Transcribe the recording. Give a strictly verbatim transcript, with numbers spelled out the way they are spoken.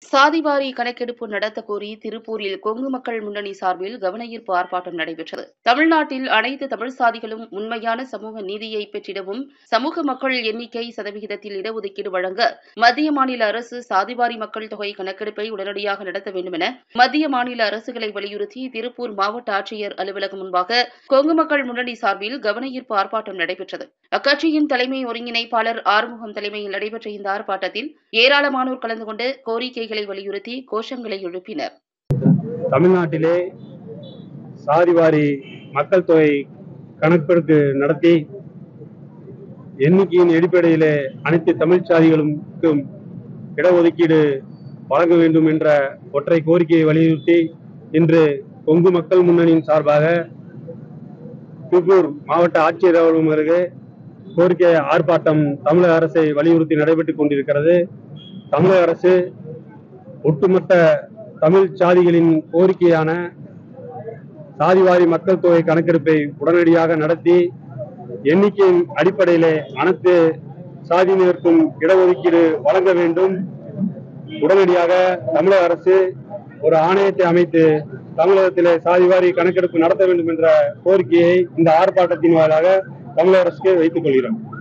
சாதிவாரி கணக்கெடுப்பு நடத்த கோரி திருப்பூரில் கொங்கு மக்கள் முன்னணி சார்பில் கவனஈர்ப்பு ஆர்ப்பாட்டம் நடைபெற்றது. தமிழ்நாட்டில் அனைத்து தமிழ் சாதிகளும் உண்மையான சமூக நீதியை பெற்றிடவும், சமூக மக்கள் எண்ணிக்கை சதவிகிதத்தில் இடஒதுக்கீடு வழங்க மத்திய மாநில அரசு சாதிவாரி மக்கள் தொகை கணக்கெடுப்பை உடனடியாக நடத்த வேண்டுமென மத்திய மாநில அரசுகளை வலியுறுத்தி திருப்பூர் மாவட்ட ஆட்சியர் அலுவலகம் முன்பாக கொங்கு மக்கள் முன்னணி சார்பில் கவனஈர்ப்பு ஆர்ப்பாட்டம் நடைபெற்றது. அக்கட்சியின் தலைமை ஒருங்கிணைப்பாளர் ஆறுமுகம் தலைமையில் நடைபெற்ற இந்த ஆர்ப்பாட்டத்தில் ஏராளமானோர் கலந்து கொண்டு கோரிக்கைகளை வலியுறுத்தி கோஷங்களை எழுப்பினர். தமிழ்நாட்டிலே சாதிவாரி மக்கள் தொகை கணக்கெடுப்பு நடத்தி எண்ணிக்கையின் அடிப்படையிலே அனைத்து தமிழ் சாதிகளுக்கும் இடஒதுக்கீடு வழங்க வேண்டும் என்ற ஒற்றை கோரிக்கையை வலியுறுத்தி இன்று கொங்கு மக்கள் முன்னணியின் சார்பாக திருப்பூர் மாவட்ட ஆட்சியர் அலுவலகம் அருகே கோரிக்கை ஆர்ப்பாட்டம் தமிழக அரசை வலியுறுத்தி நடைபெற்றுக் கொண்டிருக்கிறது. தமிழக அரசு ஒட்டுமொத்த தமிழ் சாதிகளின் கோரிக்கையான சாதிவாரி மக்கள் தொகை கணக்கெடுப்பை உடனடியாக நடத்தி எண்ணிக்கையின் அடிப்படையிலே அனைத்து சாதியினருக்கும் இடஒதுக்கீடு வழங்க வேண்டும். உடனடியாக தமிழக அரசு ஒரு ஆணையத்தை அமைத்து தமிழகத்திலே சாதிவாரி கணக்கெடுப்பு நடத்த வேண்டும் என்ற கோரிக்கையை இந்த ஆர்ப்பாட்டத்தின் வாயிலாக தமிழக அரசுக்கு வைத்துக் கொள்கிறோம்.